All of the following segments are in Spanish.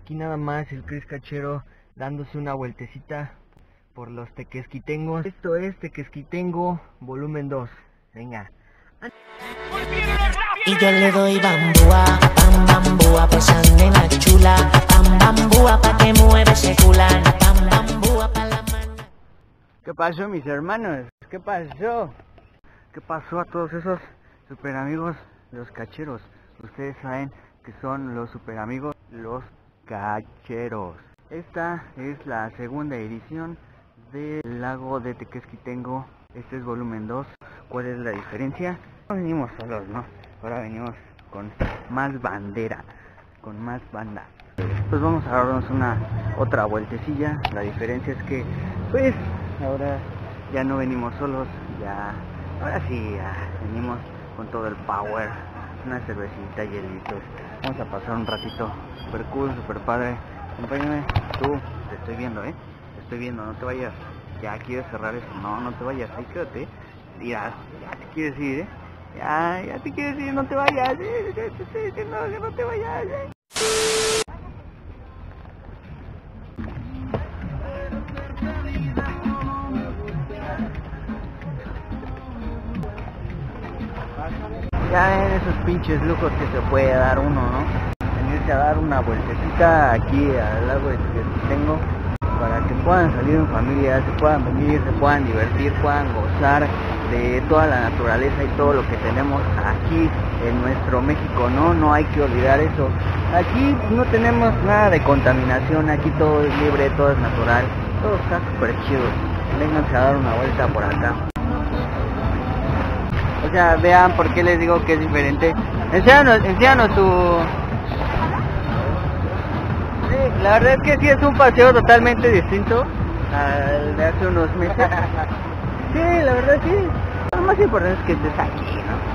Aquí nada más el Chris Cachero dándose una vueltecita por los Tequesquitengos. Esto es Tequesquitengo volumen 2. Venga. Y yo le doy bambúa, pam bambúa, pa' esa nena chula, pam bambúa, pa' que mueve ese culán, pam bambúa, pa' la mano. ¿Qué pasó, mis hermanos? ¿Qué pasó? ¿Qué pasó a todos esos super amigos, los cacheros? Ustedes saben que son los super amigos, los cacheros. Esta es la segunda edición del lago de Tequesquitengo. Este es volumen 2. ¿Cuál es la diferencia? No venimos solos, ¿no? Ahora venimos con más bandera, con más banda. Pues vamos a darnos otra vueltecilla. La diferencia es que, pues, ahora ya no venimos solos, ahora sí, venimos con todo el power, una cervecita, hielitos. Vamos a pasar un ratito super cool, super padre. Acompáñame, tú, te estoy viendo, te estoy viendo, no te vayas. Ya quieres cerrar eso, no te vayas, ahí quédate. Ya te quieres ir, ya te quieres ir, no te vayas, te estoy diciendo que no te vayas, Ya ven esos pinches lujos que se puede dar uno, ¿no? Venirse a dar una vueltecita aquí al lago de Tequesquitengo para que puedan salir en familia, se puedan venir, se puedan divertir, puedan gozar de toda la naturaleza y todo lo que tenemos aquí en nuestro México, ¿no? No hay que olvidar eso. Aquí no tenemos nada de contaminación, aquí todo es libre, todo es natural, todo está súper chido. Vénganse a dar una vuelta por acá. O sea, vean por qué les digo que es diferente. Enséñanos tu... Sí, la verdad es que sí es un paseo totalmente distinto al de hace unos meses. Sí, la verdad sí. Lo más importante es que estés aquí, ¿no?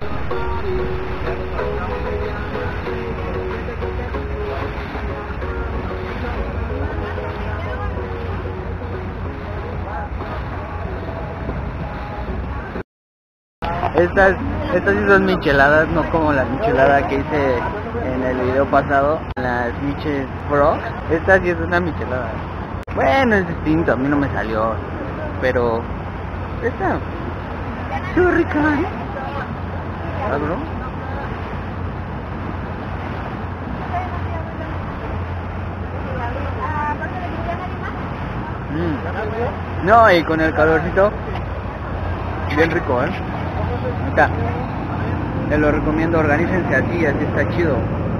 Estas sí son micheladas, no como la michelada que hice en el video pasado, las Michel Frogs. Esta sí es una michelada. Bueno, es distinto, a mí no me salió, pero esta es rica, bro? No, y con el calorcito, bien rico, Acá. Te lo recomiendo, organícense así está chido.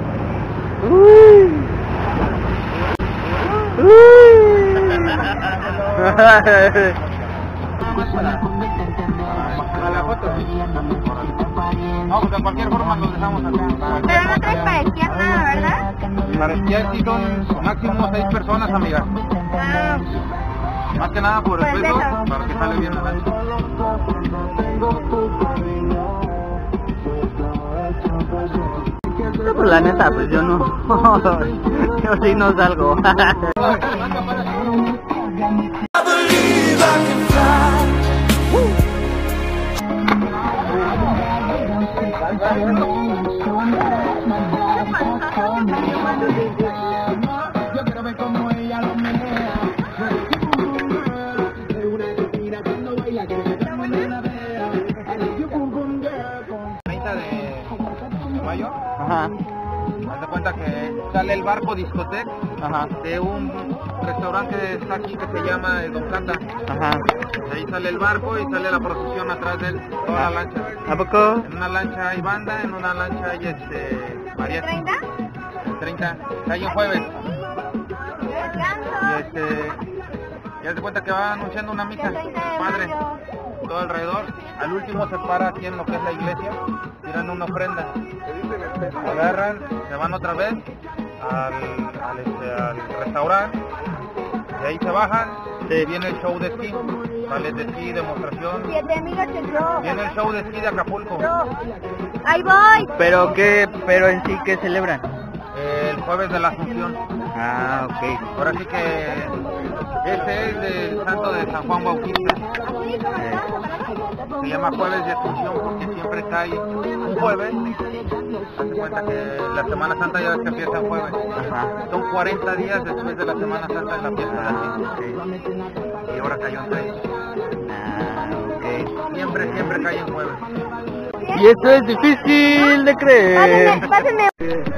A la foto, sí. No, pues de cualquier forma nos dejamos acá. Pero no traes para esquiar nada, ¿verdad? Para esquiar sí son máximo 6 personas, amiga. Más que nada por el peso, para que sale bien la lancha. No, pues la neta, pues yo no. Yo sí no salgo. Ajá. Haz de cuenta que sale el barco discoteca de un restaurante que está aquí que se llama el Don Cata. Ajá. De ahí sale el barco y sale la procesión atrás de él, toda la lancha. ¿A poco? En una lancha hay banda, en una lancha hay mariachi. ¿30? 30, hay un jueves. Y haz de cuenta que va anunciando una misa, padre, todo alrededor. Al último se para aquí en lo que es la iglesia, tiran una ofrenda. Agarran, se van otra vez al restaurante, de ahí se bajan, viene el show de esquí, sale de esquí, demostración. Viene el show de esquí de Acapulco. ¡Ahí voy! Pero en sí, ¿qué celebran? El jueves de la Asunción. Ah, ok. Ahora sí que este es del santo de San Juan Bautista. Se llama jueves de Asunción porque siempre cae un jueves Haz de cuenta que la Semana Santa ya ves que empieza el jueves. Ajá. Son 40 días después de la Semana Santa de la fiesta de aquí. Ok. Y ahora cayó en 6. Ok. Siempre cae en jueves. Y esto es difícil de creer. Pásenme.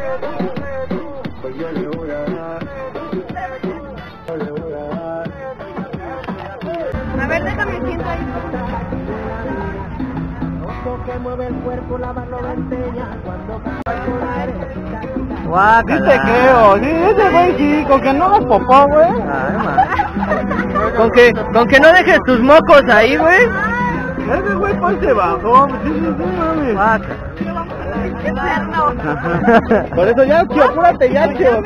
A ver, déjame siento ahí. Que mueve el cuerpo, la mano venteña cuando Guácala. Sí te creo, sí, ese güey sí, con que no hagas popó, güey. Ay, man. Con que no dejes tus mocos ahí, güey. Ese güey pues se bajó, sí, mames. Guácala. Por eso ya, tío, apúrate ya, tío.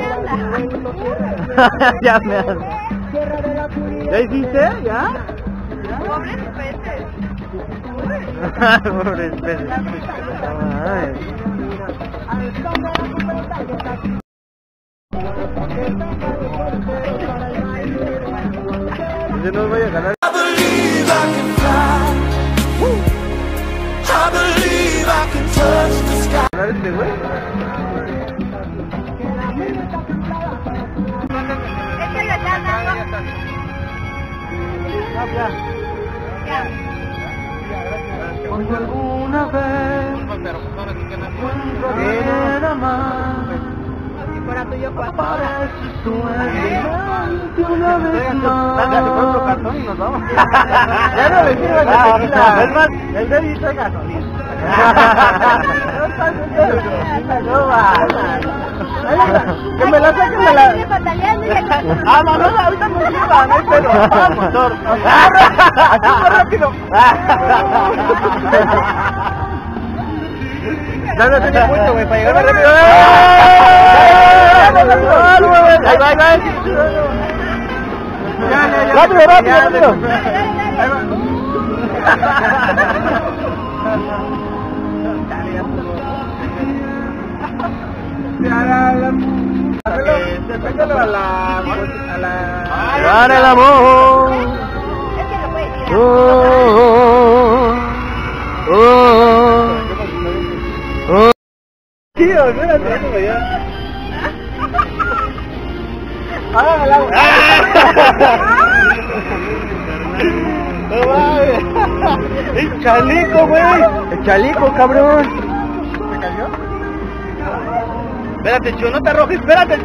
Ya me has... ¿Ya hiciste? ¿Ya? Pobres peces. Pobres peces. Ay. Ese no vaya a ganar. ¿Ganar este güey? Échale acá, ¿no? Ya. Cuando alguna vez Pero pues ahora sí que no. quiera más, Si fuera tuyo, pues. apareces tú en una vez más. otro cartón y nos vamos. Ya no le sirve la tequila. Es más, el de ahí trae gasolina. No va. Que me la saquen de la... Ah, no, no, ahorita no sirva, no hay pedo. Ah, motor. Aquí más rápido. No, no tiene mucho, güey, para llegar más rápido. Ahí va, ahí va. Rápido, rápido, rápido. Ahí Péngalo a la... Para el amor. Es que lo puedes tirar. Oh, oh, oh. Tío, espérate, déjame ya. ¡Hágamela! ¡No mames! ¡El chaleco, güey! El chaleco, cabrón. ¿Se cayó? Espérate, Chu, no te arrojes, espérate.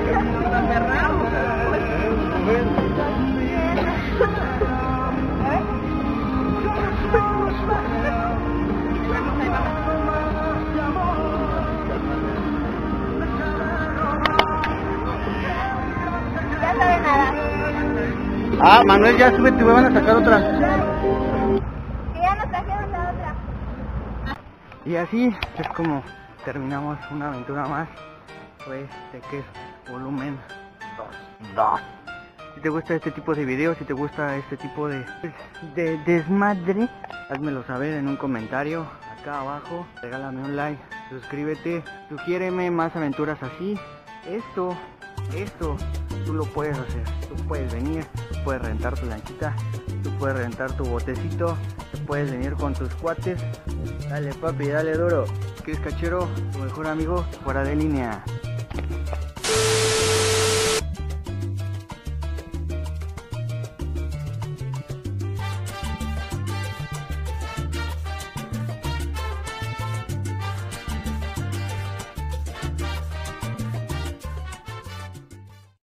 Ya sabe nada. Ah, Manuel, ya súbete, me van a sacar otra. Que ya nos trajeron la otra. Y así es como terminamos una aventura más, pues, de que es volumen 2. Si te gusta este tipo de videos, si te gusta este tipo de desmadre, házmelo saber en un comentario acá abajo, regálame un like, suscríbete, sugiéreme más aventuras así. Esto, tú lo puedes hacer, tú puedes venir, puedes rentar tu lanchita, tú puedes rentar tu botecito, tú puedes venir con tus cuates. Dale papi, dale duro. ¿Qué es cachero? Tu mejor amigo fuera de línea.